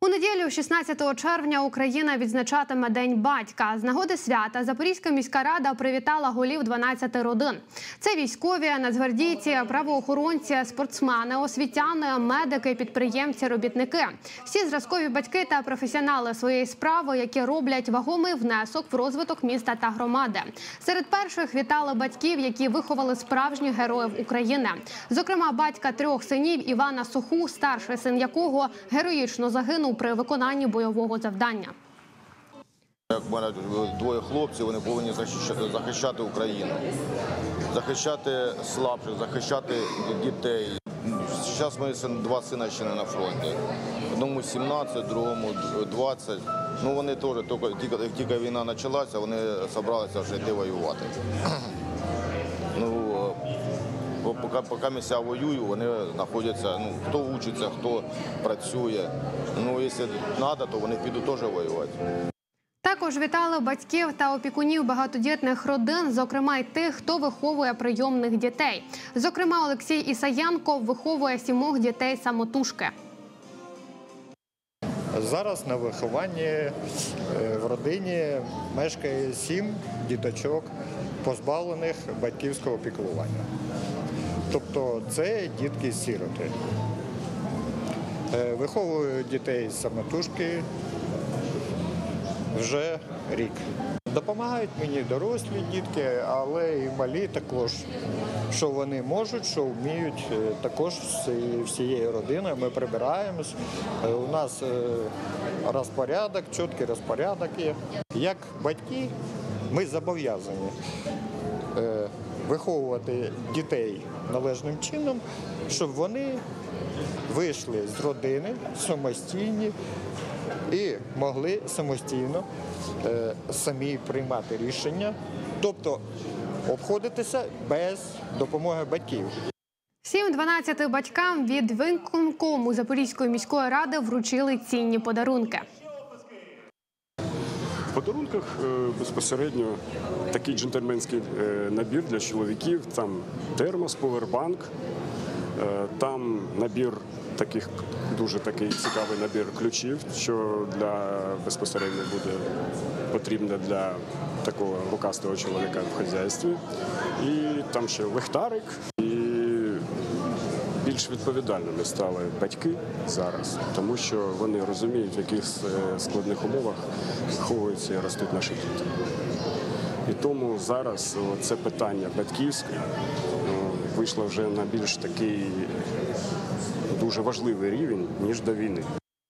У неділю, 16 червня, Україна відзначатиме День батька. З нагоди свята Запорізька міська рада привітала голів 12 родин. Це військові, нацгвардійці, правоохоронці, спортсмени, освітяни, медики, підприємці, робітники. Всі зразкові батьки та професіонали своєї справи, які роблять вагомий внесок в розвиток міста та громади. Серед перших вітали батьків, які виховали справжніх героїв України. Зокрема, батька 3 синів Івана Соху, старший син якого героїчно загинув при виконанні бойового завдання. Як в мене 2 хлопців, вони повинні захищати Україну, захищати слабших, захищати дітей. Зараз мої 2 сина ще не на фронті. Одному 17, другому 20. Ну, вони теж, тільки війна почалася, вони зібралися вже йти воювати. Поки я воюю, вони знаходяться, хто вчиться, хто працює. Якщо треба, то вони підуть теж воювати. Також вітали батьків та опікунів багатодітних родин, зокрема й тих, хто виховує прийомних дітей. Зокрема, Олексій Ісаєнко виховує 7 дітей самотужки. Зараз на вихованні в родині мешкає 7 діточок, позбавлених батьківського піклування. Тобто це дітки-сіроти. Виховую дітей самотужки вже рік. Допомагають мені дорослі дітки, але і малі також, що вони можуть, що вміють. Також всією родиною ми прибираємось. У нас розпорядок, чіткий розпорядок є. Як батьки ми зобов'язані виховувати дітей належним чином, щоб вони вийшли з родини самостійні і могли самостійно самі приймати рішення, тобто обходитися без допомоги батьків. Всім 12 батькам від виконкому Запорізької міської ради вручили цінні подарунки. В подарунках безпосередньо такий джентльменський набір для чоловіків, там термос, повербанк, там набір дуже такий цікавий набір ключів, що безпосередньо буде потрібно для такого рукастого чоловіка в хазяйстві. І там ще ліхтарик. Більш відповідальними стали батьки зараз, тому що вони розуміють, в яких складних умовах виховуються і ростуть наші діти. І тому зараз це питання батьківське вийшло вже на більш такий дуже важливий рівень, ніж до війни.